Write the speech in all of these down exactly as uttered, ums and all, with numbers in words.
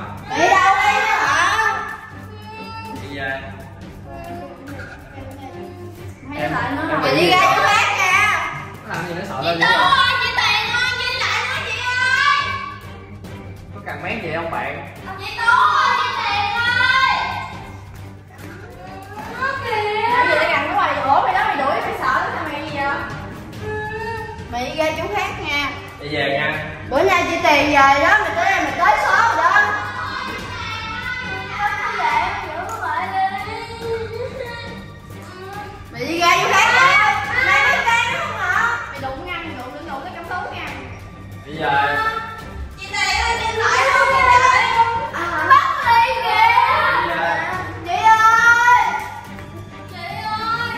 Đi đâu đi nữa hả? Đi về. Em lại nữa rồi. Chị đi ra chỗ khác nha. Làm gì nó sợ Chị lên Tư ơi, chị Tiền ơi, chị lại nữa chị ơi. có cần mét gì không bạn? Chị Tú ơi, chị Tiền ơi. Nó kìa. Tại vì nó gần nó ngoài ổ mày đó, mày đuổi mày sợ lắm hả mày gì vậy? Mày đi ra chỗ khác nha. Đi về nha. Bữa nay chị Tiền về đó, mày tới đây mày tới sớm rồi đó. Mày đi ra chỗ khác nha. Mày đi ra đúng không hả? Mày đụng ngăn, mày đụng đụng đụng cái cắm tú nha. Đi về. Chị Tiền ơi, chị lại luôn chị Tiền. Bắt đi kìa. Đi về. Chị ơi. Chị ơi.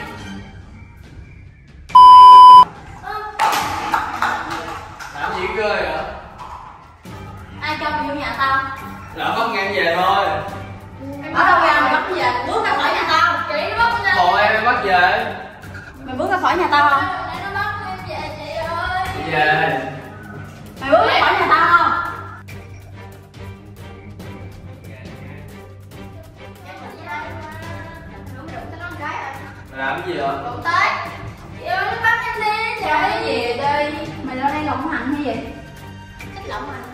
Làm gì ghê vậy? Ai cho mày vô nhà tao? Lỡ bắt ngang về thôi. Ở đâu ra mày bắt nó về? Bước ra khỏi nhà tao. Chị nó bắt nó Bộ em em bắt về. Mày bước ra khỏi nhà tao không? Nó bắt em về chị ơi. Đi về. Mày bước ra khỏi nhà tao không? Mày làm cái gì vậy? Đụng tới. Chị ơi nó bắt em đi. Trời cái gì đi? Mày đâu đang lộng hành hay gì? Thích lộng hành.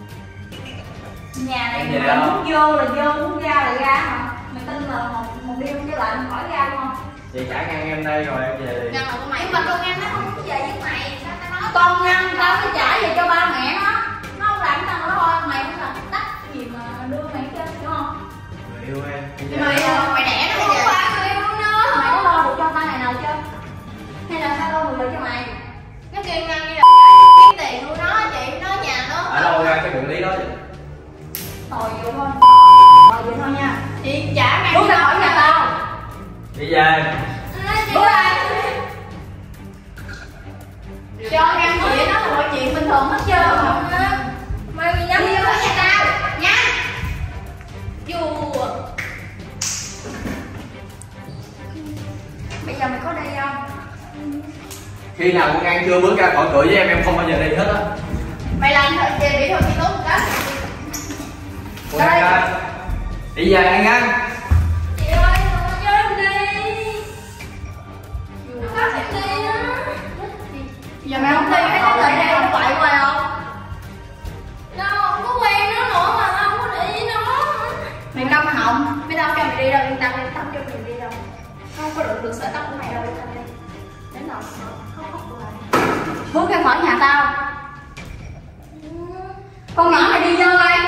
Nhà này mày muốn vô là vô, muốn ra là ra hả? Mày tin là một một đêm với lại mày khỏi ra luôn không? Chị trả ngang em đây rồi em về. Ngăn là con mày mà con ngăn nó không có về với mày. Sao tao nói con ngăn tao phải trả về cho ba mẹ nó. Nó không làm tao nó thôi, mày không làm tắt gì mà đưa mày chơi đúng không? Người yêu em. Mày mày đẻ nó không qua người yêu nó. Mày có lo được cho tao ngày nào chưa? Hay là tao lo được cho mày? Nó kêu ngăn như là kiếm tiền của nó, chị nó nhà nó. Ở đâu ra cái biện lý đó vậy? Tồi vậy thôi. Tồi vậy thôi nha. Chị trả ngăn. Bước ra khỏi nhà tao. Đi về. Bước ra. Cho ngăn chị nó là mọi chuyện bình thường hết trơn mà. Mày nhắm đi khỏi nhà tao nha. Chùa. Bây giờ mày có đi không? Khi nào con An chưa bước ra khỏi cửa với em em không bao giờ đi hết á. Mày làm thôi về đi thôi chị Tú một cái. Con An ơi. Đi về An An. Chị ơi, cho em đi. Nó bắt em đi á. Giờ mày không đi, cái con người này không quậy hoài không? Nó không có quen nó nữa mà tao không có để ý nó. Mày câm họng, mày đâu cho mày đi đâu, yên tâm, yên tâm cho mày đi đâu. Không có đụng được sợi tóc của mày đâu, yên tâm đi. Đến đâu, không khóc lại. Bước ra khỏi nhà tao. Con nhỏ mày đi vô đây.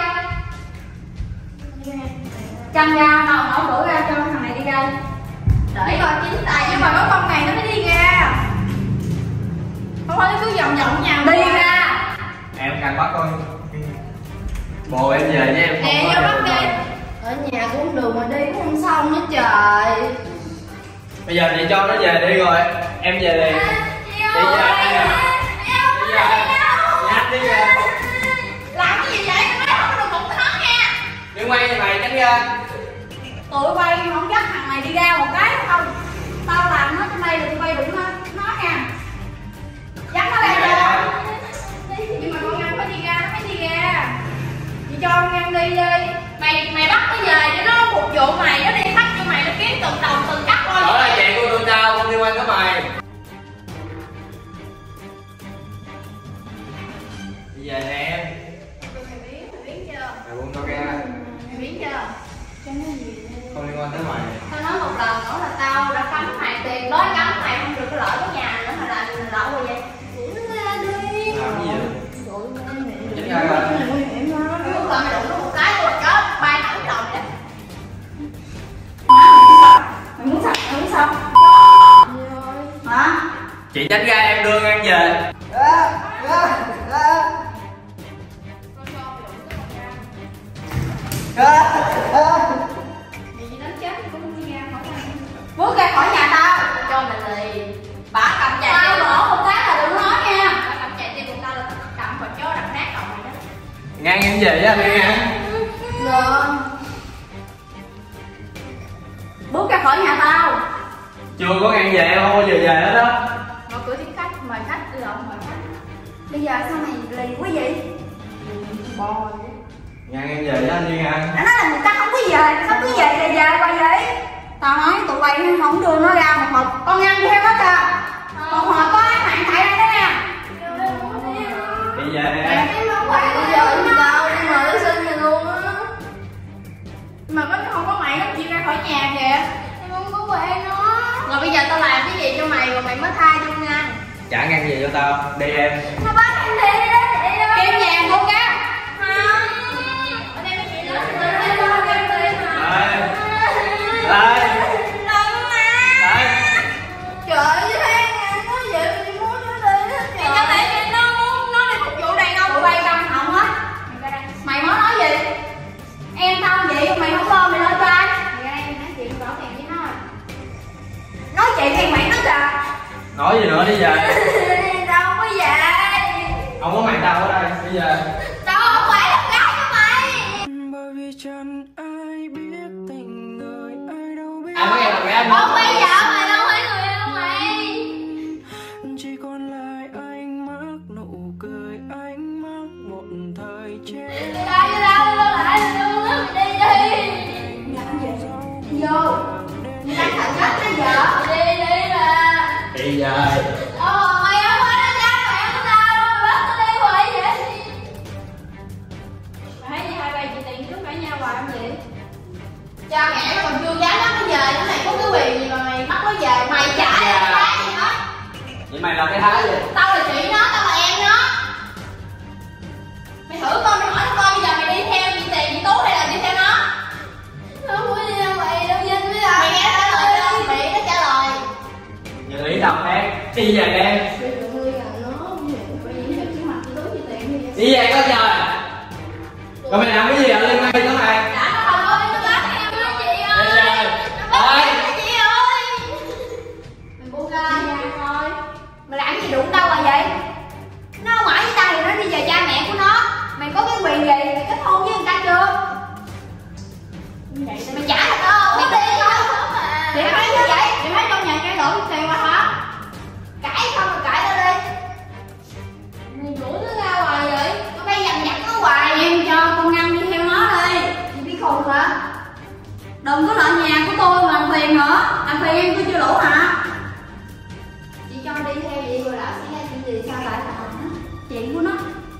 Chăn ra, đâu mở cửa ra cho thằng này đi ra. Để coi chính tay nhưng mà có con này nó mới đi ra. Không phải nó cứ vòng vòng nhà đi ra. Em càng bắt thôi. Bồ em về với em không Nè có vô bắt về. đi. Ở nhà cũng đường mà đi cũng không xong hết trời. Bây giờ chị cho nó về đi rồi em về liền. Chị ơi. Đi về. Đi về. Nhát đi về. Làm cái gì vậy? Nói không được đụng tới nó nha. Đừng quay như mày tránh ra. Tụi bay không dắt thằng này đi ra một cái không. Tao làm nó trong đây là tụi bay đụng nó, nó nha. Dắt nó ra cho. Nhưng mà con Ngân phải đi ra, nó phải đi ra. Chị cho con Ngân đi đi. Mày mày bắt nó về để nó phục vụ mày, nó đi bắt cho mày, nó kiếm từng đồng từng cắt thôi. Đó là chuyện của tôi tao, không liên quan tới mày. Đi về nè em. Mày biến, mày biến chưa? Mày buông tao ra. Mày biến chưa? Cho nó gì? Không liên quan tới mày. Tao nói một lần nữa là tao đã cấm mày tiền nói cấm mày không được có lợi cái nhà nữa mà làm lậu rồi vậy. Đuổi nó ra đi. Làm cái gì vậy? Đuổi nó ra đi. Chính ra coi. Nguy hiểm lắm. Lúc mà mày đụng nó một cái rồi chết bay thẳng đầu vậy. Mày muốn sạch, mày muốn xong. Hả? Chị tránh ra em đưa Ngân về. Vì đánh chết cũng đi ra khỏi nhà. Bước ra khỏi nhà tao cho mày liền. Bà cầm chạy tao mở một cái là đừng nói nha. Bà cầm chạy đi của tao là cầm vào chó đập nát đầu mày đó. Ngân em về với anh đi Ngân. Được. Bước ra khỏi nhà tao. Chưa có Ngân về em không bao giờ về hết đó. Mở cửa tiếp khách, mời khách, đi lộn mời khách. Bây giờ sao mày lì quá vậy? Bò vậy. Ngang em về với anh đi Ngang. Đã nói là người ta không có về, sao cứ về về về hoài vậy? Tao nói tụi bay không đưa nó ra một hộp, con Ngân theo nó kìa. Một hộp có án mạng tại đây đó nè. Đi về. Em không phải bây giờ thì đâu, đi mời nó xin rồi luôn á. Mà nó không có mày nó chịu ra khỏi nhà kìa. Em không có quen nó. Rồi bây giờ tao làm cái gì cho mày rồi mày mới tha cho Ngân? Trả Ngân về cho tao, đi em. Nó bắt em đi đó chị ơi. Kiếm vàng không cá. Không. Ở đây mấy chị nói tụi tôi đi qua em đi mà. Đây. Đây. Đừng mà. Đây. Trời ơi, thấy Ngân nói vậy thì muốn nó đi hết trời. Cho mày nó muốn nó đi phục vụ đây đâu. Tụi bay câm họng hết. Mày mới nói gì? Em tao vậy mày không lo mày lo cho ai? Mày ra đây em nói chuyện rõ ràng với nó. Nói chuyện thì mày nói kìa. Nói gì nữa đi về. Đâu có vậy. Không có mày tao ở đây, bây giờ. Tao không phải là gái của mày. Bởi vì chẳng ai biết tình người ai đâu biết. Ai có nghe là gái anh Không bây giờ mày đâu phải người yêu mày. Chỉ còn lại ánh mắt nụ cười, ánh mắt một thời trẻ. Đi đâu đi đâu đâu lại luôn á mày đi đi. Làm gì? Đi vô. Mày đang thằng chết bây giờ. Đi đi là. Đi về. Ờ mày không phải nó cha mẹ của tao đâu mà bắt tao đi hoài vậy. Mày thấy như hai bà chị tiền trước cãi nhau hoài không vậy? Cha mẹ nó còn chưa dám bắt nó về, nó mày có cái quyền gì mà mày bắt nó về, mày trả Dạ. cái khác gì hết. Vậy mày làm cái thái gì? Tao là chị nó, tao là em nó. Mày thử coi, mày hỏi nó coi bây giờ mày đi theo chị Tiền, chị Tú hay là đi theo nó? Nó không có đi theo mày đâu Vinh với ai. Mày nghe trả lời cho mày, nó trả lời. Giờ lý tao khác. Đi về em. Đi về có trời. Rồi mày làm cái gì ở liên quan tới mày? Đã nó không có đi, nó bắt em đó chị ơi. Đi về. Nó bắt Thôi. em đó chị ơi. Mày buông ra nha thôi. Mày làm gì đụng đâu mà vậy? Nó không ở với tao thì nó đi về cha mẹ của nó. Mày có cái quyền gì? Mày kết hôn với người ta chưa? Mày trả được không? Mày đi thôi. Thì nó nói như vậy. Mày thấy trong nhà cái lỗ cái tiền mà hả? Cãi không rồi cãi tao đi. Mày đuổi nó ra hoài vậy? Tụi bay dằn vặt nó hoài. Em cho con Ngân đi theo nó đi. Mày biết khùng hả? Đừng có lại nhà của tôi mà làm phiền nữa. Làm phiền em tôi chưa đủ hả? Chị cho đi theo vậy rồi đã xảy ra chuyện gì sao lại là chuyện của nó?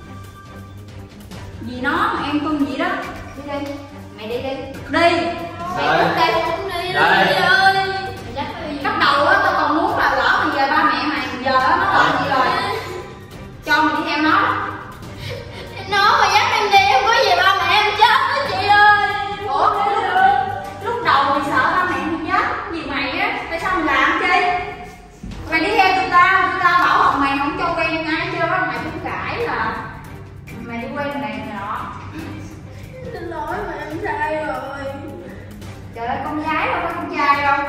Vì nó mà em tuân gì đó. Đi đi. Mày đi đi. Đi. Mày Đây. đứng đây không đi Đây. đi ơi. Bắt đầu á tao còn muốn là lỡ mày về ba mẹ mày giờ á nó làm gì rồi? Cho mày đi theo nó. Nó mà dắt em đi em có gì ba mẹ em chết đó chị ơi. Ủa lúc, lúc đầu mày sợ ba mẹ mày chết vì mày á, tại sao mày làm chi? Mày đi theo tụi tao, tụi tao bảo hộ mày không cho quen ai chưa đó, mày cũng cãi là mày đi quen này này nọ. Xin lỗi mà em sai rồi. Trời ơi con gái đâu có con trai đâu.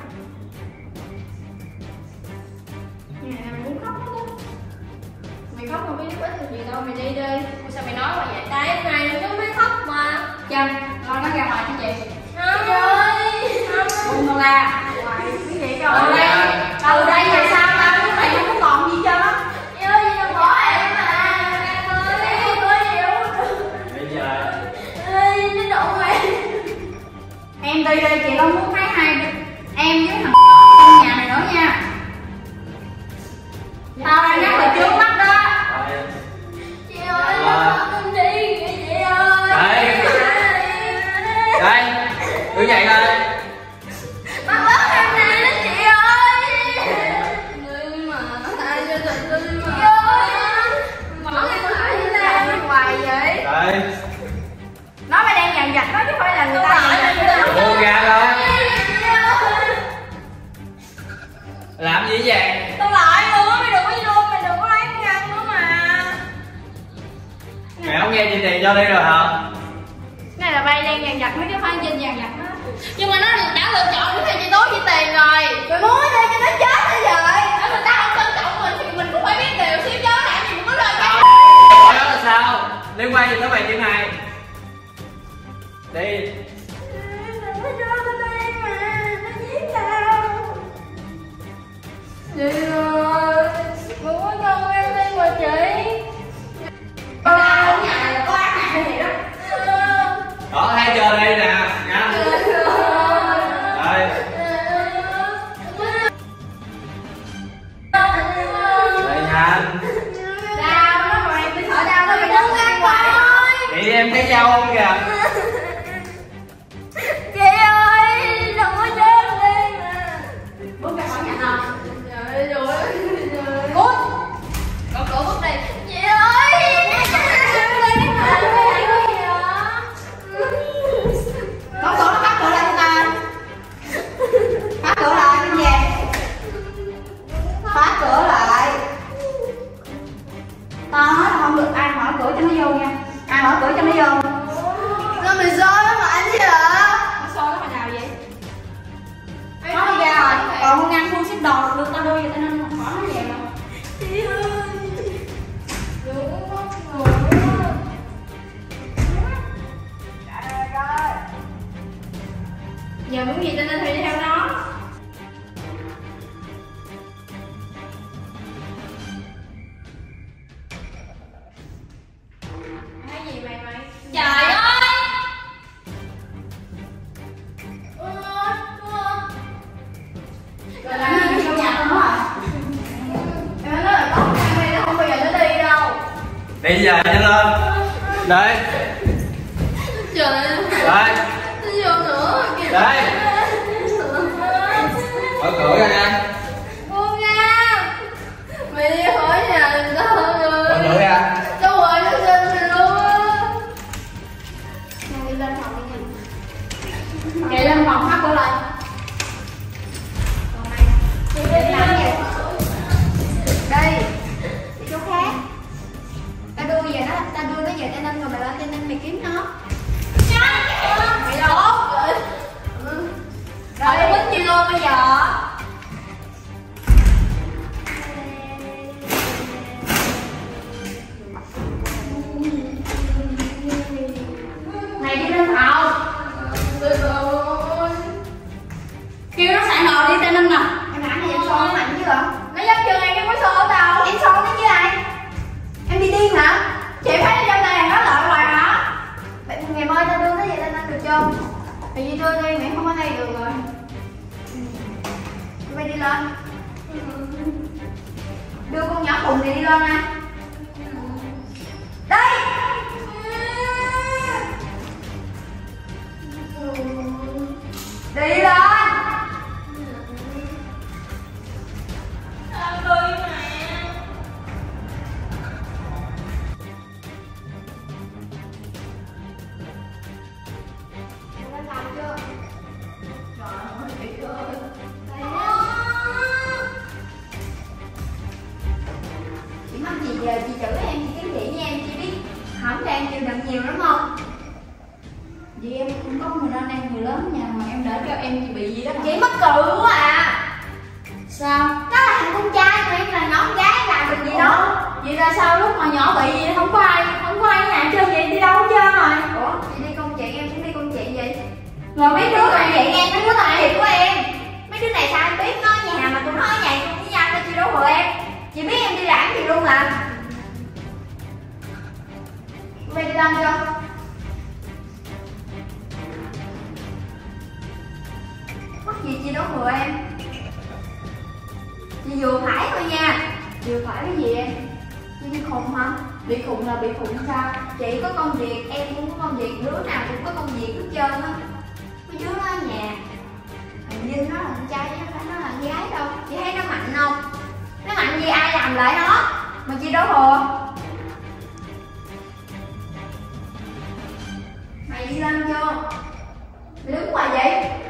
Nè mày muốn khóc đó. Mày khóc mà biết ích gì đâu, mày đi đi. Sao mày nói mà vậy? Tại em này nó mới khóc mà. Chân, lo nó ra ngoài cho chị. Không ơi. Buông tao ra. Ngoài cái gì cho ở đây. Từ đây về sau tao với mày không có còn gì cho nó. Chị ơi, chị đừng bỏ em mà. Em ơi, em có gì đâu. Đi về. Ê, nó đụng mày. Em đi đây chị không muốn thấy hai em với thằng trong nhà này nữa nha. Tao đang nhắc là trước mắt đó. Đây. Chị ơi, nó không đi kìa chị ơi. Đây. Đây. Đứng dậy đây. Bắt bớt em này đó chị ơi. Ngươi mà tại cho tình tôi mà. Chị ơi. Bỏ em lại như nào đi hoài vậy? Đây. Nó mày đang dằn vặt nó chứ phải là người ta dằn vặt nó. Buông ra thôi. Chị ơi. Làm gì vậy? Tao lại luôn á, mày đừng có vô, mày đừng có lấy Ngân nữa mà. Mày không nghe chị Tiền cho đi rồi hả? Cái này là bay đang dằn vặt nó chứ phải Vinh dằn vặt nó. Nhưng mà nó đã lựa chọn với thầy chị Tố chị Tiền rồi. Mày muốn đi cho nó chết bây giờ. Nếu người ta không trân trọng mình thì mình cũng phải biết điều xíu chứ, làm gì mình có lời Đó là sao? Liên quan gì tới mày chuyện này? Đi. Đừng có cho tao đi mà, nó giết tao. Chị ơi, đừng có cho em đi mà chị. Tao ở nhà là có án mạng gì đó. không đòi được tao đôi vậy tao nên không khỏi nó vậy mà. Chị ơi. Đúng rồi. Giờ muốn gì tao nên phải đi theo nó. Cái gì mày mày? Trời ơi! Rồi làm gì trong nhà tao hả? Em nói là tốt em đây nó không bao giờ nó đi đâu. Đi giờ nhanh lên. Đây. Trời ơi. Đây. Nó vô nữa kìa. Đây. Mở cửa ra nha. Buông ra. Mày đi khỏi nhà người ta hơn rồi. Mở cửa ra. Đâu rồi nó xin mày luôn á. Mày đi lên phòng đi nha. Chạy lên phòng hát cửa lại. Còn mày đi đi làm gì? Đây. Đi chỗ khác. Ta đưa về nó, ta đưa nó về Tây Ninh rồi mày lên Tây Ninh mày kiếm nó. Mày đâu rồi? Ừ. Rồi đi quýnh chi luôn bây giờ. Này đi lên phòng. Kêu nó xài nồi đi Tây Ninh nè. Em nãy này em xô nó mạnh chứ hả? Nó dắt chân em, em có xô đâu. Em xô nó với ai? Em đi điên hả? Chị thấy nó trong tay nó lợi hoài hả? Ngày mai tao đưa nó về Tây Ninh được chưa? Tại vì đưa đi mẹ không ở đây được rồi. Mày đi lên. Đưa con nhỏ khùng này đi lên nè. Đây. Đi lên. Chị mắc gì giờ chị chửi em, chị kiếm chị với em, chị biết hỏng cho em chịu đựng nhiều lắm không? Vì em cũng có người nên em người lớn nhà mà em đỡ cho em chị bị gì đó. Chị mắc cười quá à. Sao? Nó là thằng con trai mà em là nhỏ con gái làm được gì đó. Vậy là sao lúc mà nhỏ bị gì không có ai, không có ai nhà chơi vậy đi đâu hết trơn rồi. Ủa? Chị đi công chuyện em cũng đi công chuyện vậy. Rồi mấy đứa này vậy em, mấy đứa này việc của em. Mấy đứa này sao em biết nó ở nhà mà tụi nó ở nhà chung với nhau tao chị đâu hừa em. Chị biết em đi làm gì luôn mà. Mày đi làm chưa? Mất gì chị đâu hừa em. Chị vừa phải thôi nha. Vừa phải cái gì em? Chị bị khùng hả? Bị khùng là bị khùng sao? Chị có công việc, em cũng có công việc, đứa nào cũng có công việc hết trơn á. Mấy đứa nó ở nhà. Thằng Vinh nó là con trai chứ không phải nó là con gái đâu. Chị thấy nó mạnh không? Nó mạnh gì ai làm lại nó. Mà chị đâu hừa. Mày đi lên chưa? Mày đứng ngoài vậy?